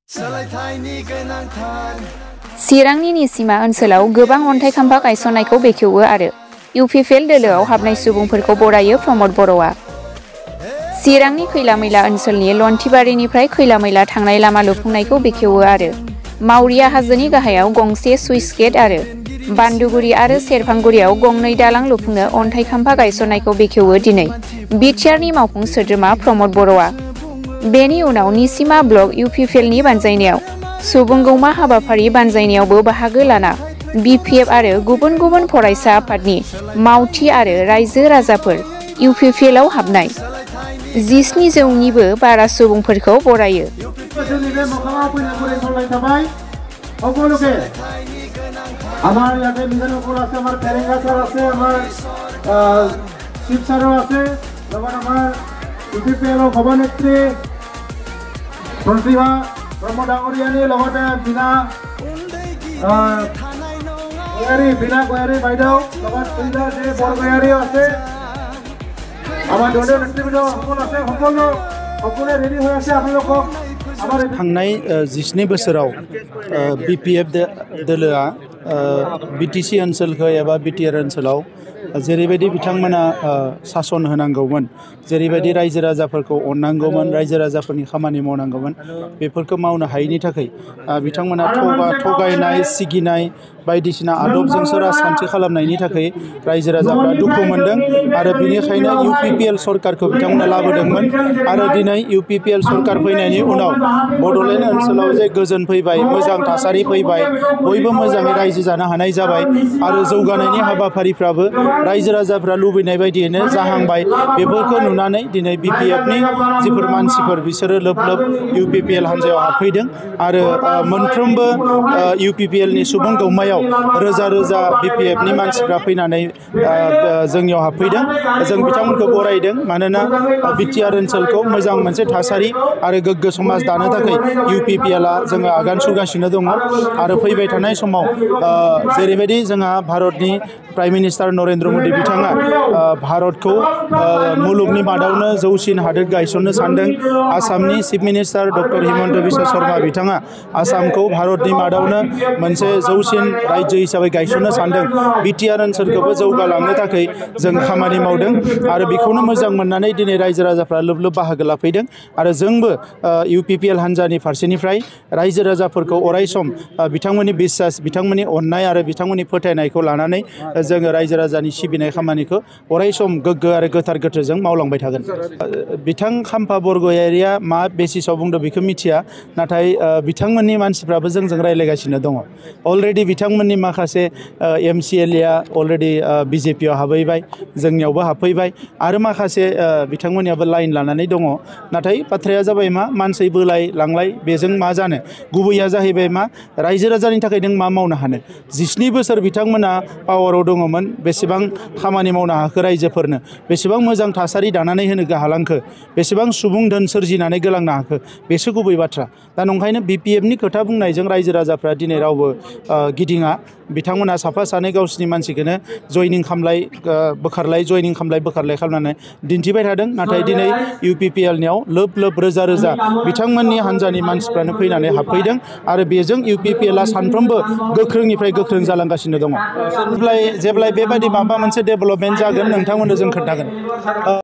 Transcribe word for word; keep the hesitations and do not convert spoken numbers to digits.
चिरांनि निसिमा ओनसोलाव गोबां अन्थाइ खाम्फा गायसननायखौ बेखेवो आरो इउपिपिएल दोलोआव हाबनाय सुबुंफोरखौ बरायो प्रमद बर'आ। चिरांनि खैला मैला ओनसोलनि लन्थिबारिनिफ्राय खैला मैला थांनाय लामा लुफुंनायखौ बेखेवो आरो मावरिया हाजोनि गाहायाव गंसे सुइस गेट आरो बान्दुगुरि आरो सेरफांगुरियाव गंनै दालां लुफुंनो अन्थाइ खाम्फा गायसननायखौ बेखेवो दिनै बिटिआरनि मावफुं सोद्रोमा प्रमद बर'आ। बेनि उनाव निसिमा ब्लक इउपिपिएलनि बानजायनायाव सुबुंगौमा हाबाफारि बानजायनायावबो बाहागो लाना बिपिएफ आरो गुबुन गुबुन फरायसा आफादनि मावथि आरो रायजो राजाफोर इउपिपिएलआव हाबनाय जिस्नि जौनिबो बारा सुबुंफोरखौ बरायो। আমার ইয়াতে বিধান উপর আছে, আমার ফেরেঙ্গা স্যার আছে, আমার শিব স্যারও আছে, তখন আমার ইউপিপিএল সভানেত্রী মন্ত্রীমা ব্রহ্ম ডাঙরিয়ানী লগতে বিনা গয়াৰী বিনা গয়াৰী বাইদেউ লগত তিনিটা যে বৰ গয়াৰী আছে, আমাৰ দলীয় নেতৃবৃন্দ সকল আছে, সকলো সকলোৱে ৰেডি হৈ আছে আপোনালোকক। थांनाय जिस्नि बोसोराव बिपिएफ दोलोआ बिटिसि ओनसोलखौ एबा बिटिआर ओनसोलाव जेरैबायदि बिथांमोना सासन होनांगौमोन, जेरैबायदि रायजो राजाफोरखौ अननांगौमोन, रायजो राजाफोरनि खामानि मावनांगौमोन, बेफोरखौ मावनो हायैनि थाखाय बिथांमोना थगा थगायनाय सिगिनाय बायदिसिना आदबजोंसो राजखान्थि खालामनायनि थाखाय रायजो राजाफ्रा दुखु मोनदों आरो बेनिखायनो इउपिपिएल सरकारखौ बिथांमोना लाबोदोंमोन। आरो दिनै इउपिपिएल सरकार फैनायनि उनाव बड'लेण्ड ओनसोलाव जे गोजोन फैबाय, मोजां थासारि फैबाय, बयबो मोजाङै रायजो जानो हानाय जाबाय आरो जौगानायनि हाबाफारिफ्राबो रायजो राजाफ्रा लुबैनाय बायदियैनो जाहांबाय। बेफोरखौ नुनानै दिनै बिपिएफनि जिफोर मानसिफोर बिसोरो लोब लोब इउपिपिएल हान्जायाव हाबफैदों आरो मोनफ्रोमबो इउपिपिएलनि सुबुं गौमायाव रोजा रोजा बिपिएफनि मानसिफ्रा फैनानै जोंनियाव हाबफैदों। जों बिथांमोनखौ बरायदों, मानोना बिटिआर ओनसोलखौ मोजां मोनसे थासारि आरो गोग्गो समाज दानो थाखाय इउपिपिएलआ जोङो आगान सुरगासिनो दङ आरो फैबाय थानाय समाव जेरैबायदि जोंहा भारतनि प्राइम मिनिस्टार नरेन्द्र मदि बिथाङा भारतखौ मुलुगनि मादावनो जौसिन हादोर गायसननो सानदों। आसामनि chief minister doctor Himanta Biswa Sarma बिथाङा आसामखौ भारतनि मादावनो मोनसे जौसिन राज्यो हिसाबै गायसननो सानदों। बिटिआर ओनसोलखौबो जौगालांनो थाखाय जों खामानि मावदों आरो बेखौनो मोजां मोननानै दिनै रायजो राजाफ्रा लोब लोब बाहागो लाफैदों आरो जोंबो इउपिपिएल हान्जानि फारसेनिफ्राय रायजो राजाफोरखौ अरायसम बिथांमोननि बिसास, बिथांमोननि अननाय आरो बिथांमोननि फोथायनायखौ लानानै जोङो रायजो राजानि सिबिनाय खामानिखौ अरायसम गोग्गो आरो गोथार गोथोरजों मावलांबाय थागोन। बिथां खाम्फा बरगयारिया मा बेसिसाव बुंदों बेखौ मिथिया, नाथाय बिथांमोननि मानसिफ्राबो जोंजों रायज्लायगासिनो दङ। अलरेडि बिथांमोननि माखासे एमसिएलएआ अलरेडि बिजेपिआव हाबहैबाय, जोंनियावबो हाबफैबाय आरो माखासे बिथांमोननियाबो लाइन लानानै दङ। नाथाय बाथ्राया जाबाय मा, मानसि बोलाय लांलाय बेजों मा जानो, गुबैया जाहैबाय मा, रायजो राजानि थाखाय नों मा मावनो हानो। जिस्नि बोसोर बिथांमोना पावाराव दङमोन, बेसेबां खामानि मावनो हाखो रायजोफोरनो, बेसेबां मोजां थासारि दानानै होनो हालांखो, बेसेबां सुबुं धोन सोरजिनानै गोलांनो हाखो, बेसो गुबै बाथ्रा। दा नंखायनो बिपिएफनि खोथा बुंनायजों रायजो राजाफ्रा दिनै रावबो गिदिङा। बिथांमोना साफा सानै गावसिनि मानसिखौनो जयनिं खामलाय बोखारलाय जयनिं खामलाय बोखारलाय खालामनानै दिन्थिबाय थादों। नाथाय दिनै इउपिपिएलनियाव लोब लोब रोजा रोजा बिथांमोननि हान्जानि मानसिफ्रानो फैनानै हाबफैदों आरो बेजों इउपिपिएलआ सानफ्रोमबो गोख्रोंनिफ्राय गोख्रों जालांगासिनो दङ। जेब्ला जेब्ला बेबायदि माबा मोनसे डेभेलपमेन्ट जागोन नोंथांमोननो जों खोन्थागोन।